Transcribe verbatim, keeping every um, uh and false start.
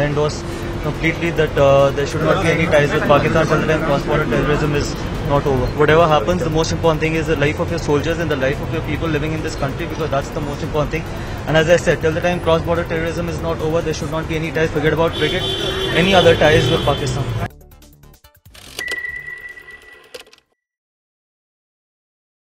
endorse completely that uh, there should not be any ties with Pakistan till the time cross-border terrorism is not over. Whatever happens, the most important thing is the life of your soldiers and the life of your people living in this country, because that's the most important thing. And as I said, till the time cross-border terrorism is not over, there should not be any ties. Forget about cricket, any other ties with Pakistan.